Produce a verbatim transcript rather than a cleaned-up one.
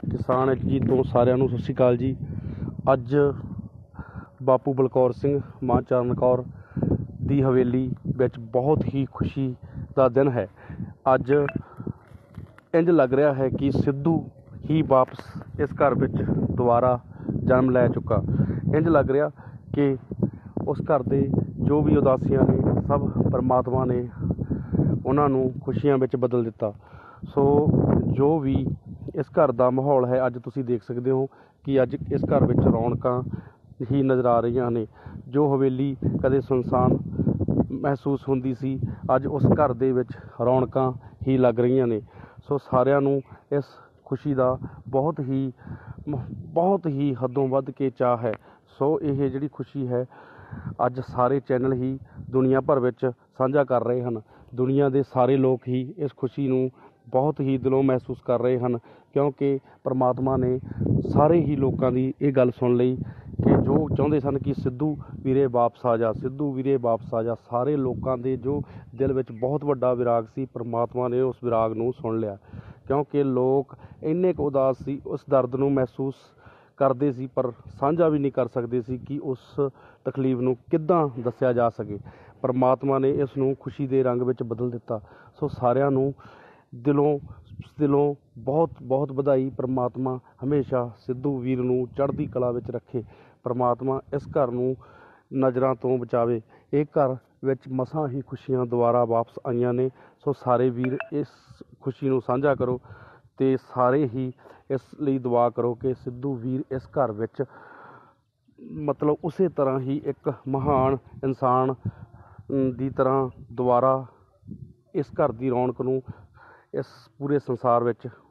ਕਿਸਾਨ ਜੀ ਤੋਂ ਸਾਰਿਆਂ ਨੂੰ ਸਤਿ ਸ਼੍ਰੀ ਅਕਾਲ ਜੀ। ਅੱਜ ਬਾਪੂ ਬਲਕੌਰ ਸਿੰਘ ਮਾਂ ਚਰਨ ਕੌਰ ਦੀ ਹਵੇਲੀ ਵਿੱਚ ਬਹੁਤ ਹੀ ਖੁਸ਼ੀ ਦਾ ਦਿਨ ਹੈ। ਅੱਜ ਇੰਝ ਲੱਗ ਰਿਹਾ ਹੈ ਕਿ ਸਿੱਧੂ ਹੀ ਵਾਪਸ ਇਸ ਘਰ ਵਿੱਚ ਦੁਬਾਰਾ ਜਨਮ ਲੈ ਚੁੱਕਾ। ਇੰਝ ਲੱਗ ਰਿਹਾ ਕਿ ਉਸ ਘਰ ਦੇ ਜੋ ਵੀ ਉਦਾਸੀਆਂ ਨੇ ਸਭ ਪਰਮਾਤਮਾ ਨੇ ਉਹਨਾਂ ਨੂੰ ਖੁਸ਼ੀਆਂ ਵਿੱਚ ਬਦਲ ਦਿੱਤਾ। ਸੋ ਜੋ ਵੀ ਇਸ ਘਰ ਦਾ ਮਾਹੌਲ ਹੈ ਅੱਜ ਤੁਸੀਂ ਦੇਖ ਸਕਦੇ ਹੋ ਕਿ ਅੱਜ ਇਸ ਘਰ ਵਿੱਚ ਰੌਣਕਾਂ ਹੀ ਨਜ਼ਰ ਆ ਰਹੀਆਂ ਨੇ। ਜੋ ਹਵੇਲੀ ਕਦੇ ਸੁੰਨਸਾਨ ਮਹਿਸੂਸ ਹੁੰਦੀ ਸੀ, ਅੱਜ ਉਸ ਘਰ ਦੇ ਵਿੱਚ ਰੌਣਕਾਂ ਹੀ ਲੱਗ ਰਹੀਆਂ ਨੇ। ਸੋ ਸਾਰਿਆਂ ਨੂੰ ਇਸ ਖੁਸ਼ੀ ਦਾ ਬਹੁਤ ਹੀ ਬਹੁਤ ਹੀ ਹੱਦੋਂ ਵੱਧ ਕੇ ਚਾਅ ਹੈ। ਸੋ ਇਹ ਜਿਹੜੀ ਖੁਸ਼ੀ ਹੈ ਅੱਜ ਸਾਰੇ ਚੈਨਲ ਹੀ ਦੁਨੀਆ ਭਰ ਵਿੱਚ ਸਾਂਝਾ ਕਰ ਰਹੇ ਹਨ। ਦੁਨੀਆ ਦੇ ਸਾਰੇ ਲੋਕ ਹੀ ਇਸ ਖੁਸ਼ੀ ਨੂੰ ਬਹੁਤ ਹੀ ਦਿਲੋਂ ਮਹਿਸੂਸ ਕਰ ਰਹੇ ਹਨ, ਕਿਉਂਕਿ ਪਰਮਾਤਮਾ ਨੇ ਸਾਰੇ ਹੀ ਲੋਕਾਂ ਦੀ ਇਹ ਗੱਲ ਸੁਣ ਲਈ ਕਿ ਜੋ ਚਾਹੁੰਦੇ ਸਨ ਕਿ ਸਿੱਧੂ ਵੀਰੇ ਵਾਪਸ ਆ ਜਾ, ਸਿੱਧੂ ਵੀਰੇ ਵਾਪਸ ਆ ਜਾ। ਸਾਰੇ ਲੋਕਾਂ ਦੇ ਜੋ ਦਿਲ ਵਿੱਚ ਬਹੁਤ ਵੱਡਾ ਵਿਰਾਗ ਸੀ, ਪਰਮਾਤਮਾ ਨੇ ਉਸ ਵਿਰਾਗ ਨੂੰ ਸੁਣ ਲਿਆ, ਕਿਉਂਕਿ ਲੋਕ ਇੰਨੇ ਕੁ ਉਦਾਸ ਸੀ, ਉਸ ਦਰਦ ਨੂੰ ਮਹਿਸੂਸ ਕਰਦੇ ਸੀ, ਪਰ ਸਾਂਝਾ ਵੀ ਨਹੀਂ ਕਰ ਸਕਦੇ ਸੀ ਕਿ ਉਸ ਤਕਲੀਫ ਨੂੰ ਕਿੱਦਾਂ ਦੱਸਿਆ ਜਾ ਸਕੇ। ਪਰਮਾਤਮਾ ਨੇ ਇਸ ਨੂੰ ਖੁਸ਼ੀ ਦੇ ਰੰਗ ਵਿੱਚ ਬਦਲ ਦਿੱਤਾ। ਸੋ ਸਾਰਿਆਂ ਨੂੰ ਦਿਲੋਂ ਦਿਲੋਂ ਬਹੁਤ ਬਹੁਤ ਵਧਾਈ। ਪਰਮਾਤਮਾ ਹਮੇਸ਼ਾ ਸਿੱਧੂ ਵੀਰ ਨੂੰ ਚੜ੍ਹਦੀ ਕਲਾ ਵਿੱਚ ਰੱਖੇ। ਪਰਮਾਤਮਾ ਇਸ ਘਰ ਨੂੰ ਨਜ਼ਰਾਂ ਤੋਂ ਬਚਾਵੇ। ਇਹ ਘਰ ਵਿੱਚ ਮਸਾਂ ਹੀ ਖੁਸ਼ੀਆਂ ਦੁਬਾਰਾ ਵਾਪਸ ਆਈਆਂ ਨੇ। ਸੋ ਸਾਰੇ ਵੀਰ ਇਸ ਖੁਸ਼ੀ ਨੂੰ ਸਾਂਝਾ ਕਰੋ ਅਤੇ ਸਾਰੇ ਹੀ ਇਸ ਲਈ ਦੁਆ ਕਰੋ ਕਿ ਸਿੱਧੂ ਵੀਰ ਇਸ ਘਰ ਵਿੱਚ ਮਤਲਬ ਉਸੇ ਤਰ੍ਹਾਂ ਹੀ ਇੱਕ ਮਹਾਨ ਇਨਸਾਨ ਦੀ ਤਰ੍ਹਾਂ ਦੁਬਾਰਾ ਇਸ ਘਰ ਦੀ ਰੌਣਕ ਨੂੰ ਇਸ ਪੂਰੇ ਸੰਸਾਰ ਵਿੱਚ